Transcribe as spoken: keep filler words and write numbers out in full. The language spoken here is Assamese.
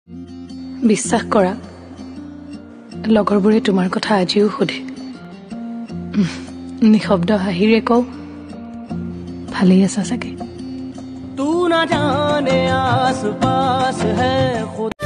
বিশ্বাস কৰা লগৰবোৰে তোমাৰ কথা আজিও সোধে নিশব্দ হাঁহিৰে কওঁ ভালেই আছা চাগে तू ना जाने आस पास है